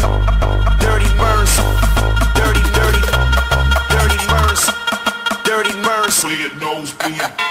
Dirty Mers, dirty, dirty, dirty Mers, dirty Mers. Play it nose, play it.